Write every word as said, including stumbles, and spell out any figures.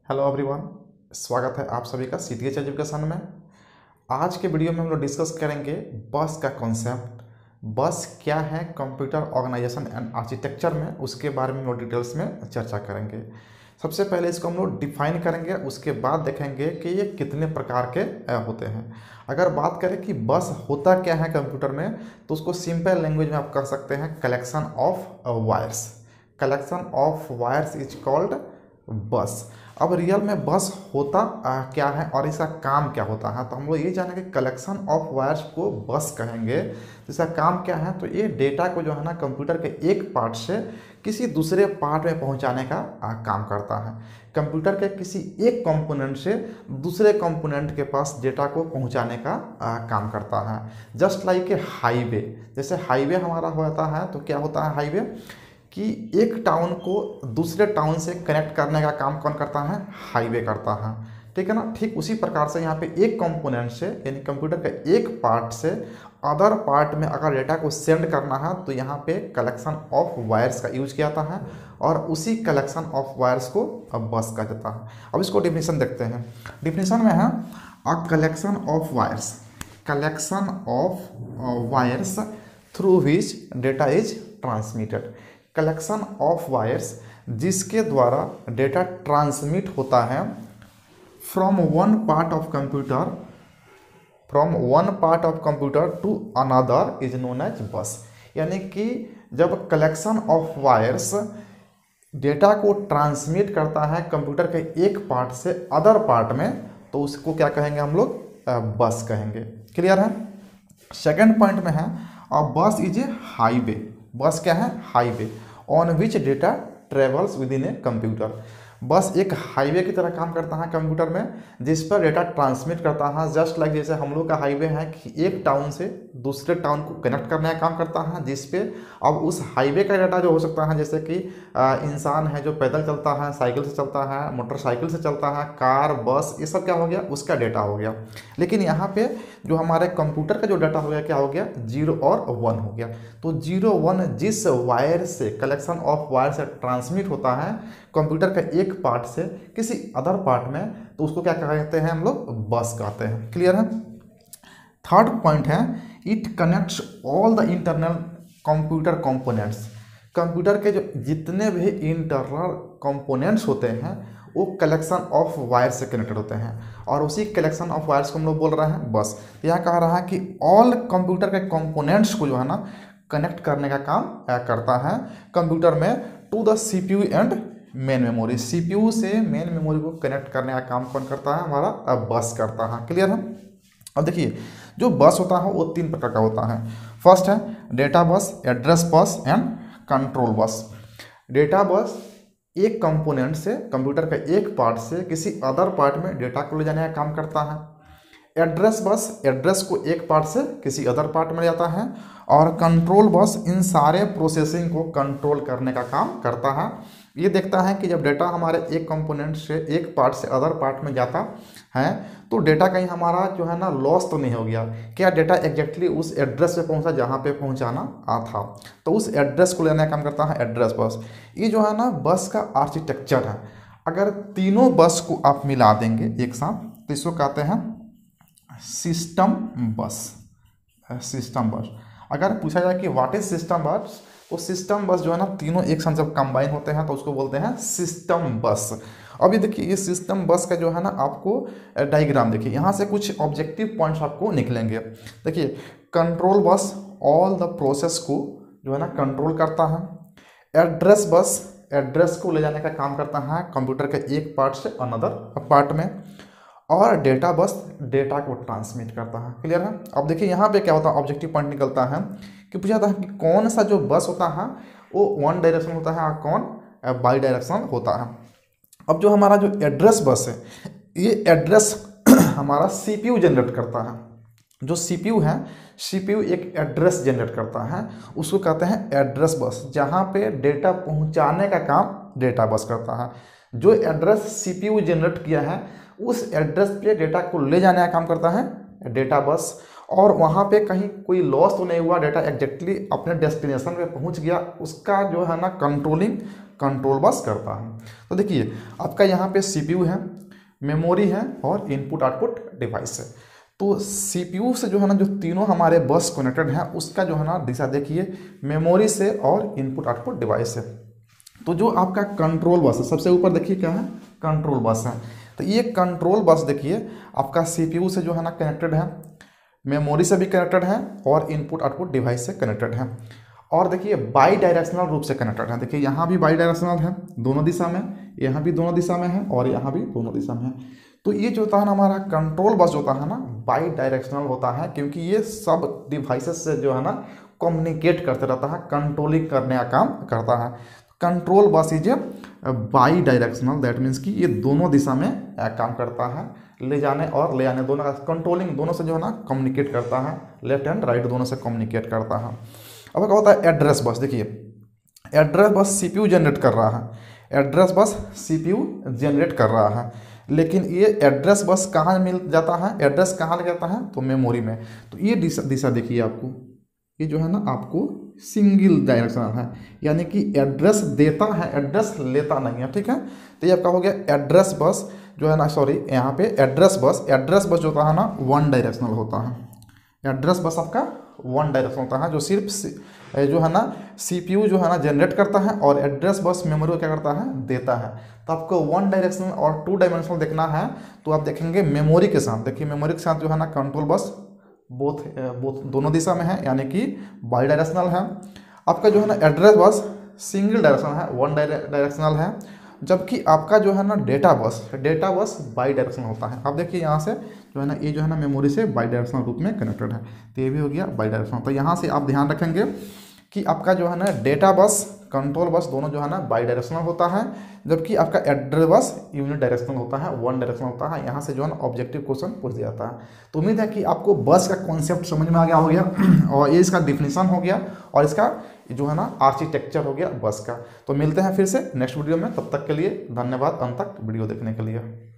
Hello everyone, स्वागत है आप सभी का सी टी एच एजुकेशन में। आज के वीडियो में हम लोग डिस्कस करेंगे बस का कॉन्सेप्ट। बस क्या है कंप्यूटर ऑर्गेनाइजेशन एंड आर्किटेक्चर में, उसके बारे में हम लोग डिटेल्स में चर्चा करेंगे। सबसे पहले इसको हम लोग डिफाइन करेंगे, उसके बाद देखेंगे कि ये कितने प्रकार के होते हैं। अगर बात करें कि बस होता क्या है कंप्यूटर में, तो उसको सिंपल लैंग्वेज में आप कह सकते हैं collection of wires. Collection of wires is called bus. अब रियल में बस होता आ, क्या है और इसका काम क्या होता है, तो हम लोग ये जानेंगे कलेक्शन ऑफ वायर्स को बस कहेंगे। तो इसका काम क्या है, तो ये डेटा को जो है ना कंप्यूटर के एक पार्ट से किसी दूसरे पार्ट में पहुंचाने का आ, काम करता है। कंप्यूटर के किसी एक कंपोनेंट से दूसरे कंपोनेंट के पास डेटा को पहुंचाने का आ, काम करता है। जस्ट लाइक ए हाईवे, जैसे हाईवे हमारा होता है, तो क्या होता है हाईवे कि एक टाउन को दूसरे टाउन से कनेक्ट करने का काम कौन करता है, हाईवे करता है। ठीक है ना। ठीक उसी प्रकार से यहाँ पे एक कंपोनेंट से यानी कंप्यूटर का एक पार्ट से अदर पार्ट में अगर डेटा को सेंड करना है, तो यहाँ पे कलेक्शन ऑफ वायर्स का यूज किया जाता है और उसी कलेक्शन ऑफ वायर्स को अब बस कहा जाता है। अब इसको डिफिनीशन देखते हैं। डिफिनीशन में है a collection of wires, collection of wires through which data is transmitted. Collection of wires जिसके द्वारा डेटा ट्रांसमिट होता है from one part of computer from one part of computer to another is known as bus. यानी कि जब collection of wires data को transmit करता है कंप्यूटर के एक पार्ट से अदर पार्ट में, तो उसको क्या कहेंगे हम लोग, बस कहेंगे। क्लियर है। सेकेंड पॉइंट में है बस इज ए हाईवे। बस क्या है, highway on which data travels within a computer. Bus एक हाईवे की तरह काम करता है कंप्यूटर में, जिस पर डेटा ट्रांसमिट करता है। जस्ट लाइक जैसे हम लोग का हाईवे है कि एक टाउन से दूसरे टाउन को कनेक्ट करने का काम करता है, जिस पे अब उस हाईवे का डेटा जो हो सकता है, जैसे कि इंसान है जो पैदल चलता है, साइकिल से चलता है, मोटरसाइकिल से चलता है, कार, बस, ये सब क्या हो गया, उसका डेटा हो गया। लेकिन यहाँ पे जो हमारे कंप्यूटर का जो डाटा हो गया, क्या हो गया, जीरो और वन हो गया। तो जीरो वन जिस वायर से कलेक्शन ऑफ वायर से ट्रांसमिट होता है कंप्यूटर का एक पार्ट से किसी अदर पार्ट में, तो उसको क्या कहते हैं हम लोग, बस कहते हैं। क्लियर है। थर्ड पॉइंट है it connects all the internal computer components. Computer के जो जितने भी इंटरनल कंपोनेंट्स होते हैं वो कलेक्शन ऑफ वायर से कनेक्टेड होते हैं, और उसी कलेक्शन ऑफ वायर्स को हम लोग बोल रहे हैं बस। यहाँ कह रहा है कि ऑल कंप्यूटर के कंपोनेंट्स को जो है ना कनेक्ट करने का काम करता है कंप्यूटर में to the CPU and main memory. CPU से मेन मेमोरी को कनेक्ट करने का काम कौन करता है, हमारा अब बस करता है। क्लियर है। अब देखिए जो बस होता है वो तीन प्रकार का होता है। फर्स्ट है data bus, address bus and control bus. Data bus एक कंपोनेंट से कंप्यूटर का एक पार्ट से किसी अदर पार्ट में डेटा को ले जाने का काम करता है। एड्रेस बस एड्रेस को एक पार्ट से किसी अदर पार्ट में ले जाता है, और कंट्रोल बस इन सारे प्रोसेसिंग को कंट्रोल करने का काम करता है। ये देखता है कि जब डेटा हमारे एक कंपोनेंट से एक पार्ट से अदर पार्ट में जाता है, तो डेटा कहीं हमारा जो है ना लॉस तो नहीं हो गया, क्या डेटा एग्जैक्टली उस एड्रेस पे पहुंचा जहाँ पे पहुंचाना आ था, तो उस एड्रेस को लेने का काम करता है एड्रेस बस। ये जो है ना बस का आर्किटेक्चर है। अगर तीनों बस को आप मिला देंगे एक साथ, तो इसको कहते हैं सिस्टम बस। सिस्टम बस अगर पूछा जाए कि व्हाट इज सिस्टम बस, तो सिस्टम बस जो है ना तीनों एक साथ जब कंबाइन होते हैं तो उसको बोलते हैं सिस्टम बस। अभी देखिए ये सिस्टम बस का जो है ना आपको डायग्राम देखिए, यहाँ से कुछ ऑब्जेक्टिव पॉइंट्स आपको निकलेंगे। देखिए control bus all the process को जो है ना कंट्रोल करता है। एड्रेस बस एड्रेस को ले जाने का काम करता है कंप्यूटर के एक पार्ट से अनदर पार्ट में, और डेटा बस डेटा को ट्रांसमिट करता है। क्लियर है। अब देखिए यहाँ पे क्या होता है, ऑब्जेक्टिव पॉइंट निकलता है कि पूछा था कि कौन सा जो बस होता है वो वन डायरेक्शन होता है और कौन बाई डायरेक्शन होता है। अब जो हमारा जो एड्रेस बस है, ये एड्रेस हमारा सीपीयू जनरेट करता है। जो सीपीयू है, सीपीयू एक एड्रेस जनरेट करता है, उसको कहते हैं एड्रेस बस, जहाँ पे डेटा पहुँचाने का काम डेटा बस करता है। जो एड्रेस सीपीयू जनरेट किया है उस एड्रेस पे डेटा को ले जाने का काम करता है डेटा बस, और वहाँ पे कहीं कोई लॉस तो नहीं हुआ, डेटा एग्जैक्टली अपने डेस्टिनेशन पे पहुँच गया, उसका जो है ना कंट्रोलिंग कंट्रोल बस करता है। तो देखिए आपका यहाँ पे सीपीयू है, मेमोरी है और इनपुट आउटपुट डिवाइस है। तो सीपीयू से जो है ना जो तीनों हमारे बस कनेक्टेड हैं उसका जो है ना दिशा देखिए मेमोरी से और इनपुट आउटपुट डिवाइस से। तो जो आपका कंट्रोल बस है सबसे ऊपर देखिए क्या है, कंट्रोल बस है। तो ये कंट्रोल बस देखिए आपका सीपीयू से जो है ना कनेक्टेड है, मेमोरी से भी कनेक्टेड है और इनपुट आउटपुट डिवाइस से कनेक्टेड है। और देखिए बाई डायरेक्शनल रूप से कनेक्टेड है। देखिए यहाँ भी बाई डायरेक्शनल है दोनों दिशा में, यहाँ भी दोनों दिशा में है और यहाँ भी दोनों दिशा में है। तो ये जो होता है ना हमारा कंट्रोल बस होता है ना बाई डायरेक्शनल होता है, क्योंकि ये सब डिवाइसेस से जो है ना कम्युनिकेट करते रहता है, कंट्रोलिंग करने का काम करता है। Control bus is a bidirectional, that means कि ये दोनों दिशा में काम करता है, ले जाने और ले आने दोनों का कंट्रोलिंग दोनों से जो है ना कम्युनिकेट करता है, लेफ्ट एंड राइट दोनों से कम्युनिकेट करता है। अब क्या होता है एड्रेस बस, देखिए एड्रेस बस सीपीयू जनरेट कर रहा है, एड्रेस बस सीपीयू जनरेट कर रहा है, लेकिन ये एड्रेस बस कहाँ मिल जाता है, एड्रेस कहाँ लग जाता है, तो मेमोरी में। तो ये दिशा दिशा देखिए आपको, ये जो है ना आपको सिंगल डायरेक्शनल है, यानी कि एड्रेस देता है, एड्रेस लेता नहीं है, ठीक है। तो ये आपका हो गया एड्रेस बस जो है ना, सॉरी यहाँ पे एड्रेस बस, एड्रेस बस जो होता है ना वन डायरेक्शनल होता है। एड्रेस बस आपका वन डायरेक्शन होता है जो सिर्फ जो है ना सीपीयू जो है ना जनरेट करता है और एड्रेस बस मेमोरी को क्या करता है, देता है। तो आपको वन डायरेक्शनल और टू डायमेंशनल देखना है तो आप देखेंगे मेमोरी के साथ। देखिए मेमोरी के साथ जो है ना कंट्रोल बस बोथ बोथ दोनों दिशा में है, यानी कि बाई डायरेक्शनल है। आपका जो है ना एड्रेस बस सिंगल डायरेक्शनल है, वन डायरेक्शनल है, जबकि आपका जो है ना data bus data bus by directional होता है। आप देखिए यहाँ से जो है ना ये जो है ना मेमोरी से बाई डायरेक्शनल रूप में कनेक्टेड है, तो ये भी हो गया बाई डायरेक्शनल। तो यहाँ से आप ध्यान रखेंगे कि आपका जो है ना डेटा बस कंट्रोल बस दोनों जो है ना बाई डायरेक्शनल होता है, जबकि आपका एड्रेस बस यूनिट डायरेक्शनल होता है, वन डायरेक्शनल होता है। यहाँ से जो है ना ऑब्जेक्टिव क्वेश्चन पूछ दिया जाता है। तो उम्मीद है कि आपको बस का कॉन्सेप्ट समझ में आ गया हो गया और ये इसका डिफिनीशन हो गया और इसका जो है ना आर्किटेक्चर हो गया बस का। तो मिलते हैं फिर से नेक्स्ट वीडियो में, तब तक के लिए धन्यवाद अंत तक वीडियो देखने के लिए।